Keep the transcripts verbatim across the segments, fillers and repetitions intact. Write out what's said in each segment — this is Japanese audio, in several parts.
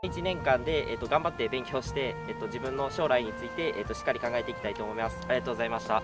いちねんかんで、えっと、頑張って勉強して、えっと、自分の将来について、えっと、しっかり考えていきたいと思います。ありがとうございました。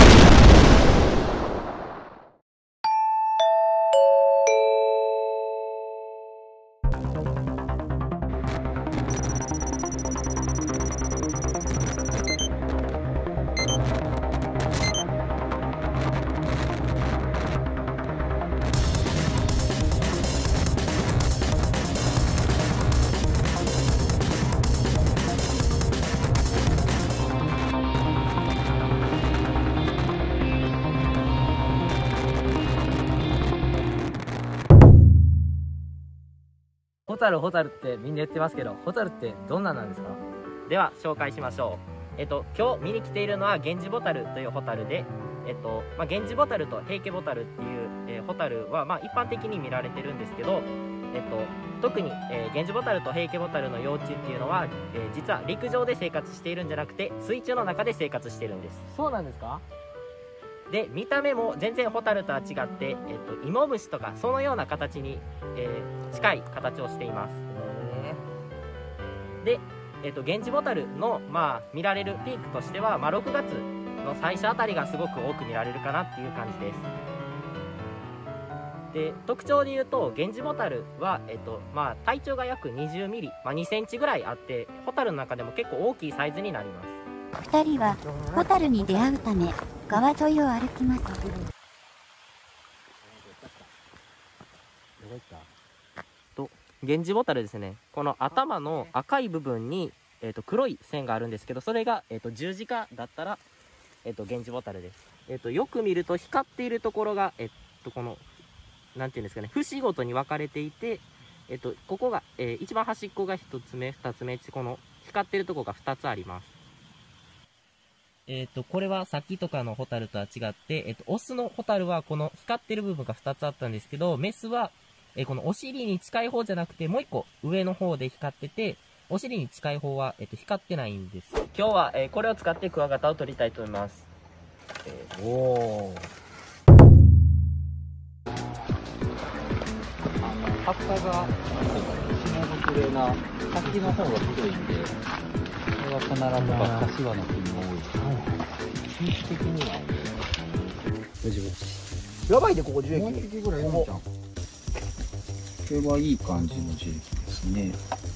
ホタルホタルってみんな言ってますけど、ホタルってどんななんですか？ では紹介しましょう。えっと今日見に来ているのはゲンジボタルというホタルで、えっとまあ、ゲンジボタルとヘイケボタルっていう、えー、ホタルはまあ一般的に見られてるんですけど、えっと特に、えー、ゲンジボタルとヘイケボタルの幼虫っていうのは、えー、実は陸上で生活しているんじゃなくて水中の中で生活しているんです。 そうなんですか？ で見た目も全然ホタルとは違って、えっと、イモムシとかそのような形に、えー、近い形をしています。で、えっと、ゲンジボタルの、まあ、見られるピークとしては、まあ、ろくがつの最初あたりがすごく多く見られるかなっていう感じです。で特徴で言うとゲンジボタルは、えっとまあ、体長が約にじゅうミリ、まあ、にセンチぐらいあってホタルの中でも結構大きいサイズになります。 ふたりはホタルに出会うため川沿いを歩きます。 とゲンジボタルですね、この頭の赤い部分に、えー、と黒い線があるんですけど、それが、えー、と十字架だったら、えー、とゲンジボタルです。えー、とよく見ると光っているところが、えー、とこのなんていうんですかね、節ごとに分かれていて、えー、とここが、えー、一番端っこがひとつめふたつめ、この光っているところがふたつあります。えっと、これはさっきとかのホタルとは違って、えっと、オスのホタルはこの光ってる部分がふたつあったんですけど、メスは、えー、このお尻に近い方じゃなくて、もう一個上の方で光ってて、お尻に近い方は、えっと、光ってないんです。今日は、えー、これを使ってクワガタを取りたいと思います。えー、おー。 葉っぱが下の綺麗な先の方が太いんで、これは必ず柏の木に多い。品種的には無事無事。 やばいでここ樹液。 もう一匹ぐらいいるんじゃん。これはいい感じの樹液ですね。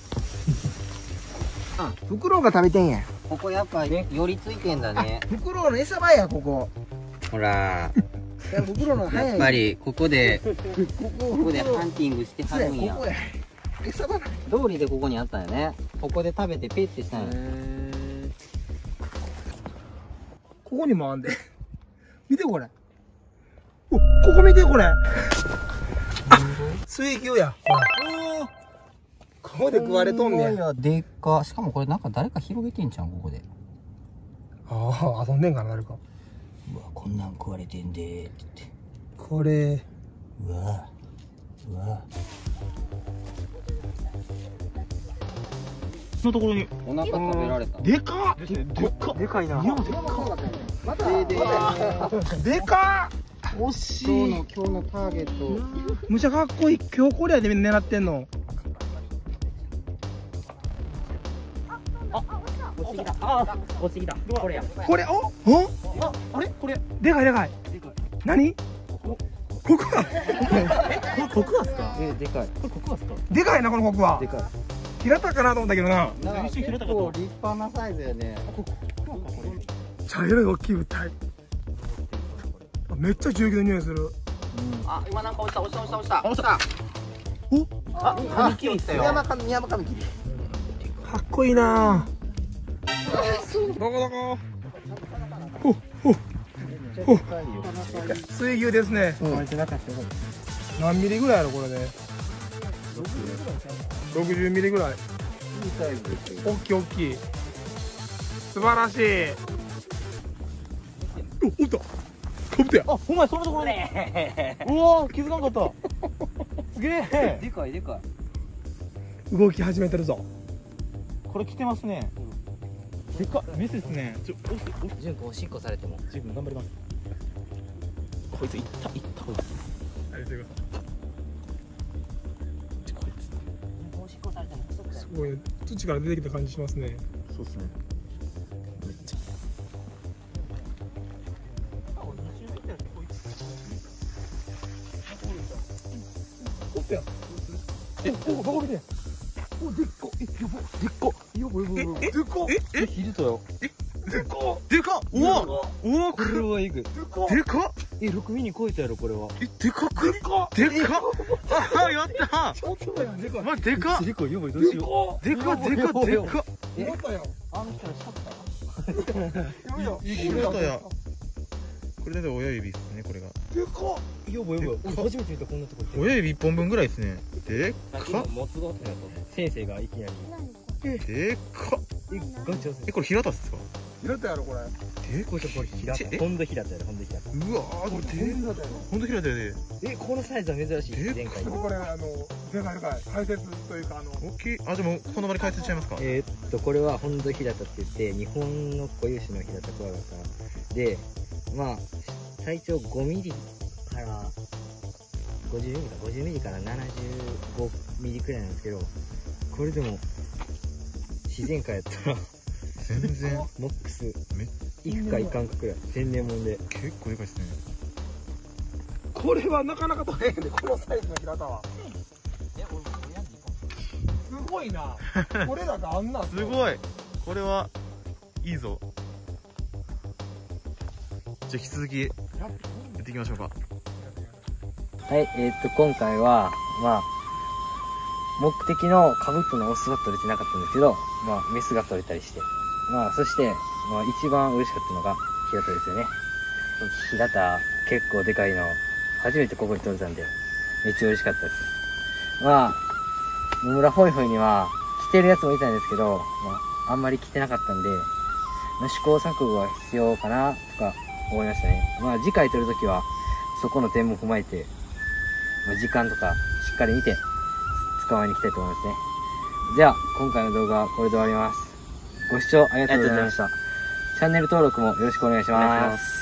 あ、フクロウが食べてんや。 ここやっぱ寄りついてんだね。 フクロウの餌場やここ。 ほら。 いやフクロウの早い。 やっぱりここでここここでハンティングしてはるんや。 ここや。餌場だ。 通りでここにあったんよね。ここで食べてペッてしたんや。 ここにもあんで。見てこれ。お、ここ見てこれ。水牛や。ほら。ここで食われとんねん。 いやでっか。しかもこれなんか誰か広げてんじゃんここで。 ああ、遊んでんかな誰か。 うわ、こんなん食われてんでーって言って。 これ。 うわうわのところにお腹食べられた。 でかっ。 でっかでかいな。 いやでかっ。またでかっ。惜しい。 今日の今日のターゲット。 むちゃかっこいい。今日これやでみんな狙ってんの。 落ちてきた。あ、落ちてきた。これや。 これおおあ、あれこれ。 でかいでかい。何？コクワ。 え、これコクワスか？ え、でかい。 これコクワスか？ でかいなこのコクワ。 でかい。 平たかなと思ったけどな。 なんか結構立派なサイズやね。 茶色い大きい物体。めっちゃ重機の匂いする。 あ、今なんか落ちた落ちた落ちた落ちた落ちた。 お？ あ、カミキリ来たよ。 山か山カミキリ。かっこいいな。どこどこ。ほほほ。水牛ですね。何ミリぐらいやろこれで。ろくじゅうミリぐらい。いいサイズですよ。大きい大きい。素晴らしい。お、おった。かぶってや。 あ、ほんまそのところね。 うわ、気づかんかった。すげえ。 でかいでかい。 動き始めてるぞ。 これ来てますね。でかっ、メスですね。ちょ、おし、おし、 ジュン君おしっこされても。 ジュン君頑張ります。こいついったいったこいつ。 ありがとうございます。 こいつ。 おしっこされてもクソくらい。 ごい土から出てきた感じしますね。 そうですね。めっちゃ。 おったやん。え、お、どこ見てん。お、でっか。え、やば。でっか。やばいやばいやばい。でっか。え、え、 ヒルトよ。 でっか。 でかっ。おおおお、 これはエグい。 でっか。 でかっ。 え、ろくミリ超えたやろ、これは。 え、でかく。 でっか。 でかっ。あ、やったちょっとやん、でかい。 ま、でかっ。 でかい、やばい、どうしよでかっ、でかっ、でかっ。 え、やったやん。 う。あの人らしかったやばいやん。 いい切れ方や。これだって親指ですね、これが。 でか。 やばいやばい。俺初めて見た、こんなとこって。 親指一本分ぐらいですね。でさっきのかっ。 持つごってなと先生がいきなり。 でかっ。 え、ガチャえ、これ平田っすか。 平田やろ、これ。 でこれこれ平ちえ田。ほんと平田やで、ほんと平田。 うわー、これで平田やろ。 ほんと平田やで。 え、このサイズは珍しい。 え前回の。 これ、あの、でかいでかい。解説というか、あの。 大きい。あ、でもこの場で解説しちゃいますか。 えー、っと、これは本土平田って言って、日本の固有種の平田クワガタで、まあ、最長ごミリからごじゅうミリか、ごじゅうミリからななじゅうごミリくらいなんですけど、これでも、自然界やったら、 全然。 モックス、 めいくかいかんかくらい、天然もんで。 結構でかいですね。 これはなかなか取れへんで、このサイズの平田は。すごいな。これだかあんなん。 すごい。これはいいぞ。じゃあ引き続きやっていきましょうか。 はい、えー、っと、今回は、まあ、目的のカブトのオスは取れてなかったんですけど、まあ、メスが取れたりして、まあ、そして、まあ、一番嬉しかったのが平田ですよね。平田、結構でかいの、初めてここに取れたんで、めっちゃ嬉しかったです。まあ、野村ホイホイには、来てるやつもいたんですけど、まあ、あんまり来てなかったんで、まあ、試行錯誤が必要かな、とか思いましたね。まあ、次回取るときは、そこの点も踏まえて、まあ、時間とかしっかり見て、捕まえに行きたいと思いますね。じゃあ、今回の動画はこれで終わります。ご視聴ありがとうございました。チャンネル登録もよろしくお願いします。